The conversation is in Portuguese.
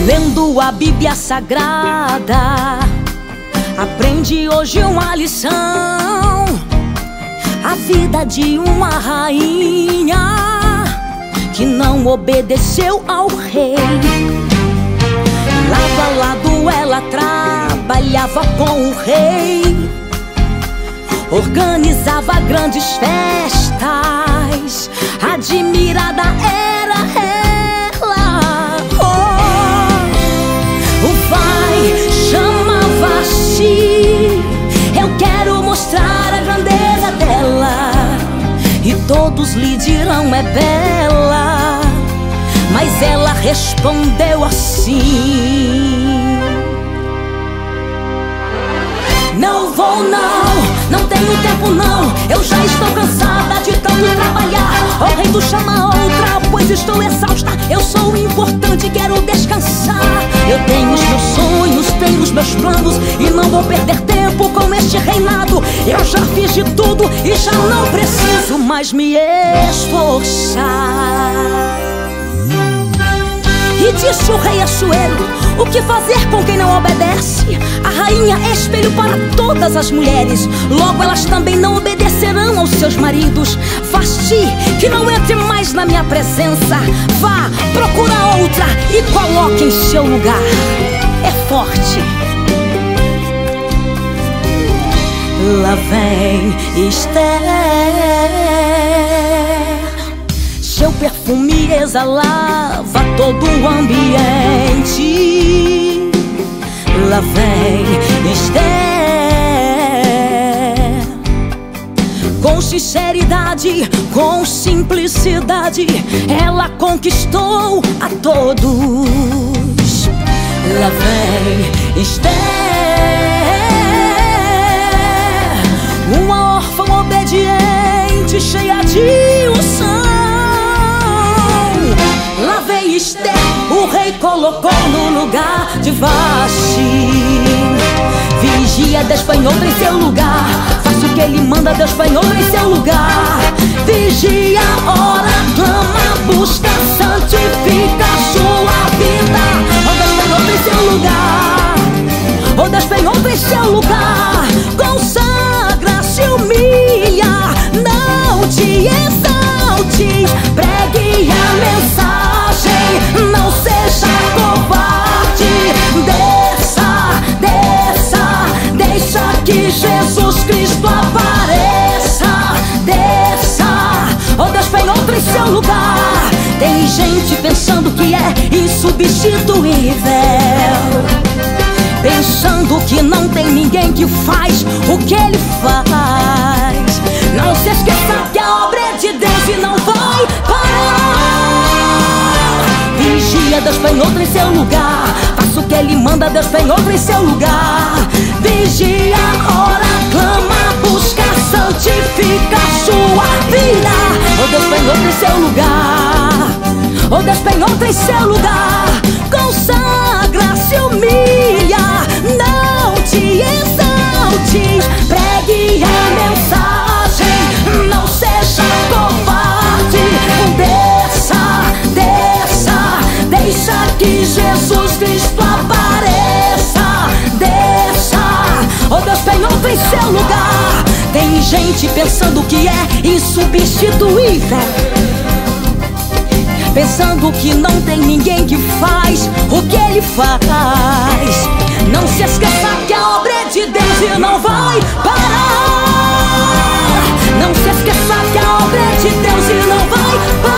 lendo a Bíblia Sagrada, aprendi hoje uma lição: a vida de uma rainha que não obedeceu ao rei. Lado a lado ela trabalhava com o rei, organizava grandes festas, admirada era ela. O pai chamava-se, eu quero mostrar a grandeza dela, e todos lhe dirão é bela. Mas ela respondeu assim: não vou não tenho tempo não, eu já estou cansada de tanto trabalhar. O rei tu chama outra, pois estou exausta, eu sou importante, quero descansar. Eu tenho os meus sonhos, tenho os meus planos, e não vou perder tempo com este reinado. Eu já fiz de tudo e já não preciso mais me esforçar. E disse o rei Assuero: o que fazer com quem não obedece? A rainha é espelho para todas as mulheres, logo elas também não obedecerão aos seus maridos. Faz-te que não entre mais na minha presença, vá, procura outra e coloque em seu lugar. É forte. Lá vem Esther, seu perfume exalava todo o ambiente. Lá vem Esther, com sinceridade, com simplicidade, ela conquistou a todos. Lá vem Esther, uma órfã obediente, cheia de unção. Lá vem Esther, o rei colocou no lugar de Vasti. Vigia, Deus põe outra em seu lugar, faça o que ele manda, Deus põe outra em seu lugar. Vigia, ora, clama, busca, santifica a sua vida. Oh, Deus põe outra em seu lugar, oh, Deus põe outra em seu lugar. Consagra, se humilha, não te exaltes, pregue a mensagem, não seja covarde. Desça, desça, deixa que Jesus Cristo apareça. Desça, oh Deus põe outro em seu lugar. Tem gente pensando que é insubstituível, pensando que não tem ninguém que faz o que ele faz. Não se esqueça que a obra é de Deus e não vai parar. Vigia, Deus põe outro em seu lugar, faça o que ele manda, Deus põe outro em seu lugar. Vigia, ora, clama, busca, santifica a sua vida. Oh, Deus põe outro em seu lugar, oh, Deus põe outro em seu lugar. Consagra, se humilha, não te exaltes, pregue a mensagem, não seja covarde. Desça, desça, deixa que Jesus Cristo apareça. Desça, oh Deus põe outro em seu lugar. Tem gente pensando que é insubstituível, pensando que não tem ninguém que faz o que ele faz. Não se esqueça que a obra é de Deus e não vai parar. Não se esqueça que a obra é de Deus e não vai parar.